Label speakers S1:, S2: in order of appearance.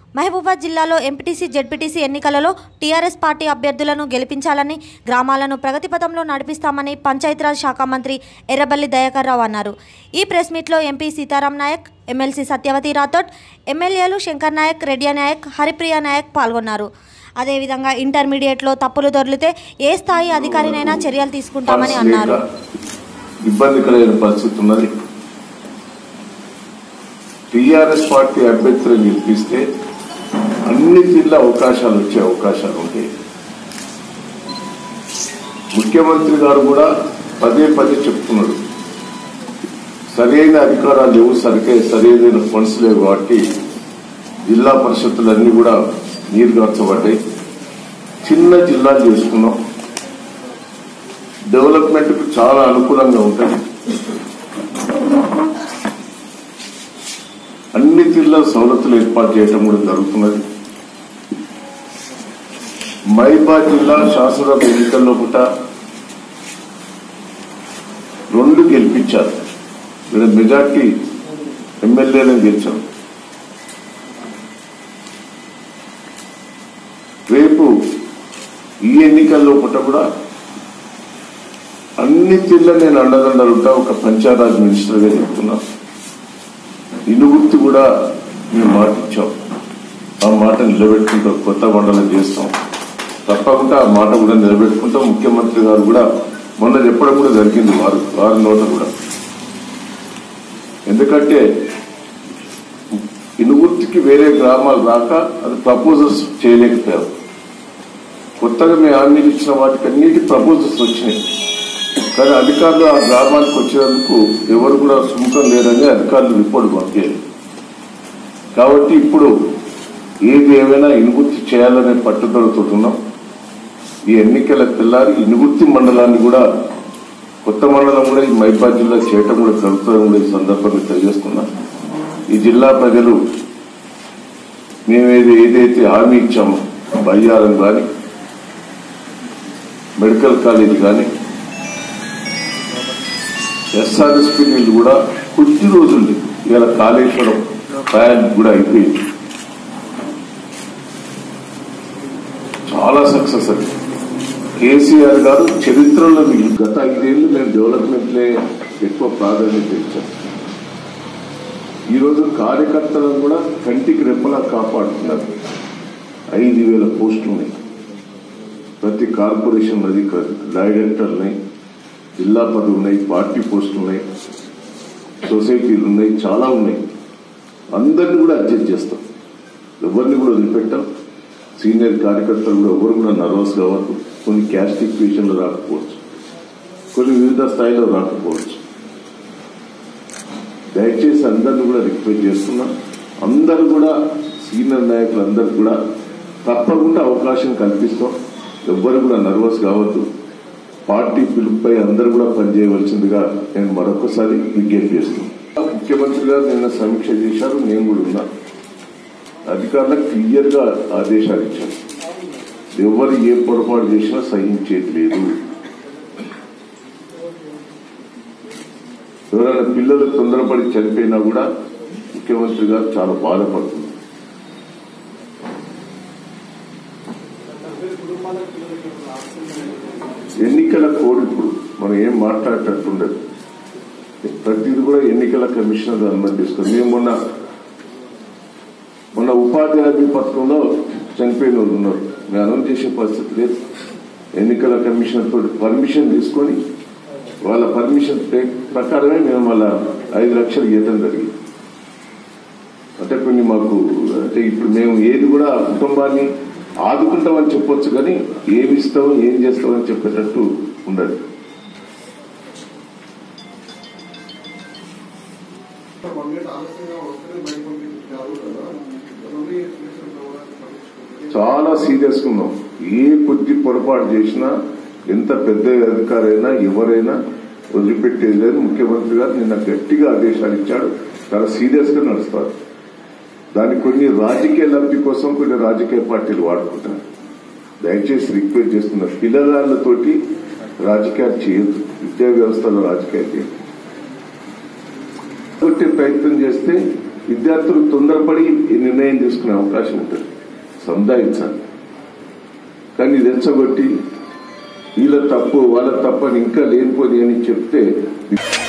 S1: మహబూబాద్ జిల్లాలో MPTC ZPTC ఎన్నికలలో TRS party అభ్యర్థులను గెలిపించాలని, గ్రామాలను ప్రగతిపథంలో నడిపిస్తామని పంచాయతీరాజ్ శాఖ మంత్రి ఎర్రబెల్లి దయాకర్ రావు అన్నారు. ఈ ప్రెస్ మీట్లో ఎంపీ సీతారాం నాయక్, ఎమ్మెల్సీ సత్యవతి రాథోడ్, ఎమ్మెల్యేలు శంకర్ నాయక్, రెడ్డి నాయక్, హరిప్రియ నాయక్ పాల్గొన్నారు. అదేవిధంగా ఇంటర్మీడియట్లో తప్పులు దొర్లితే ఏ స్థాయి అధికారినైనా చర్యలు తీసుకుంటామని అన్నారు.
S2: ఇబ్బందికరమైన పరిస్థితి ఉన్నది. టీఆర్ఎస్ పార్టీ అభ్యర్థులను గెలిపిస్తే అన్ని తీర్ల అవకాశాలు వచ్చే అవకాశాలు ఉంటాయి. ముఖ్యమంత్రి గారు కూడా పదే పదే చెప్తున్నాడు, సరైన అధికారాలు లేవు, సరైన ఫండ్స్ లేవు కాబట్టి జిల్లా పరిషత్తులన్నీ కూడా నీరుగార్చబడ్డాయి. చిన్న జిల్లాలు చేసుకున్నాం, డెవలప్మెంట్ కు చాలా అనుకూలంగా ఉంటుంది. అన్ని తీర్ల సవలతులు ఏర్పాటు చేయడం కూడా జరుగుతున్నది. మహబూబాద్ జిల్లా శాసనసభ ఎన్నికల్లో కూడా 2 గెలిపించారు. వీళ్ళ మెజార్టీ ఎమ్మెల్యేలను గెలిచారు. రేపు ఈ ఎన్నికల్లో కూడా అన్ని తీర్ల నేను అండదండలుంటా ఒక పంచాయతీరాజ్ మినిస్టర్ గా చెప్తున్నా. ఇనుగుర్తి కూడా మేము మాట ఇచ్చాం, ఆ మాట నిలబెట్టుకుంటాం. కొత్త మండలం చేస్తాం, తప్పకుండా ఆ మాట కూడా నిలబెట్టుకుంటాం. ముఖ్యమంత్రి గారు కూడా మొన్న చెప్పడం కూడా జరిగింది వారి నోట కూడా. ఎందుకంటే ఇనుగుర్తికి వేరే గ్రామాలు రాక అది ప్రపోజల్స్ చేయలేకపోయారు. కొత్తగా మేము హామీలు ఇచ్చిన వాటికి అన్నిటి ప్రపోజల్స్ వచ్చినాయి. కానీ అధికారులు ఆ గ్రామానికి వచ్చేందుకు ఎవరు కూడా సుముఖం లేదని అధికారులు రిపోర్ట్ పంపారు. కాబట్టి ఇప్పుడు ఏది ఏమైనా ఇనుగుర్తి చేయాలనే పట్టుదలతో ఉన్నాం. ఈ ఎన్నికల తెల్లారి ఇనుగుర్తి మండలాన్ని కూడా, కొత్త మండలం కూడా ఈ మహబూబాద్ జిల్లా చేయటం కూడా జరుగుతుందని కూడా ఈ సందర్భంగా తెలియజేస్తున్నాం. ఈ జిల్లా ప్రజలు మేము ఏదైతే హామీ ఇచ్చామో, బయ్యారం కానీ, మెడికల్ కాలేజ్ కానీ, ఎస్ఆర్ఎస్పీ నీళ్లు కూడా కొద్ది రోజులు ఇవాళ కాళేశ్వరం ప్రయాణం కూడా అయిపోయింది. చాలా సక్సెస్ అది. కేసీఆర్ గారు చరిత్రలో గత 5 ఏళ్లు మేము డెవలప్మెంట్లే ఎక్కువ ప్రాధాన్యత ఇచ్చాం. ఈరోజు కార్యకర్తలను కూడా కంటికి రెప్పలా కాపాడుతున్నారు. 5,000 పోస్టులు ఉన్నాయి. ప్రతి కార్పొరేషన్ అది డైరెక్టర్లు ఉన్నాయి, జిల్లా పదవులు ఉన్నాయి, పార్టీ పోస్టులు ఉన్నాయి, సొసైటీలు ఉన్నాయి, చాలా ఉన్నాయి. అందరినీ కూడా అడ్జస్ట్ చేస్తాం, ఎవరిని కూడా వదిలిపెట్టాం. సీనియర్ కార్యకర్తలు కూడా ఎవరు కూడా నర్వస్ కావద్దు. కొన్ని క్యాస్ట్ ఈక్వేషన్లు రాకపోవచ్చు, కొన్ని వివిధ స్థాయిలో రాకపోవచ్చు. దయచేసి అందరినీ కూడా రిక్వెస్ట్ చేస్తున్నాం. అందరూ కూడా సీనియర్ నాయకులు అందరూ కూడా తప్పకుండా అవకాశం కల్పిస్తాం. ఎవ్వరు కూడా నర్వస్ కావద్దు. పార్టీ పిలుపుపై అందరూ కూడా పనిచేయవలసిందిగా నేను మరొకసారి విజ్ఞప్తి చేస్తున్నాను. ముఖ్యమంత్రి గారు నిన్న సమీక్ష చేశారు, నేను కూడా ఉన్నా. అధికారులకు క్లియర్ గా ఆదేశాలు ఇచ్చారు, ఎవరు ఏ పొరపాటు చేసినా సహించేది లేదు. ఎవరైనా పిల్లలు తొందరపడి చనిపోయినా కూడా ముఖ్యమంత్రి గారు చాలా బాధపడుతున్నారు. ఎన్నికల కోడ్ ఇప్పుడు మనం ఏం మాట్లాడేటట్టుండదు. ప్రతిది కూడా ఎన్నికల కమిషనర్ అనుమతి తీసుకుంది. మేము మొన్న ఉపాధి హామీ పథకంలో చనిపోయిన వాళ్ళు ఉన్నారు. మేము అనౌన్స్ చేసే పరిస్థితి లేదు. ఎన్నికల కమిషనర్ తోటి పర్మిషన్ తీసుకొని వాళ్ళ పర్మిషన్ ప్రకారమే మేము వాళ్ళ 5 లక్షలు ఇవ్వడం జరిగింది. అంటే కొన్ని మాకు అంటే ఇప్పుడు మేము ఏది కూడా కుటుంబాన్ని ఆదుకుంటామని చెప్పొచ్చు, కానీ ఏమి ఇస్తామో ఏం చేస్తామని చెప్పేటట్టు ఉండదు. చాలా సీరియస్ గా ఉన్నాం. ఏ కొద్ది పొరపాటు చేసినా, ఎంత పెద్ద అధికారైనా ఎవరైనా వదిలిపెట్టేది లేదు. ముఖ్యమంత్రి గారు నిన్న గట్టిగా ఆదేశాలు ఇచ్చాడు. చాలా సీరియస్ గా నడుస్తారు. దానికి కొన్ని రాజకీయ లబ్ధి కోసం కొన్ని రాజకీయ పార్టీలు వాడుకుంటారు. దయచేసి రిక్వెస్ట్ చేస్తున్నారు, పిల్లగాళ్లతోటి రాజకీయాలు చేయొద్దు, విద్యా వ్యవస్థలో రాజకీయాలు చేయొద్దు. ప్రయత్నం చేస్తే విద్యార్థులు తొందరపడి ఈ నిర్ణయం తీసుకునే అవకాశం ఉంటుంది. సముదాయించాలి. కానీ రెచ్చగొట్టి వీళ్ళ తప్పు వాళ్ళ తప్పు అని ఇంకా లేనిపోని అని చెప్తే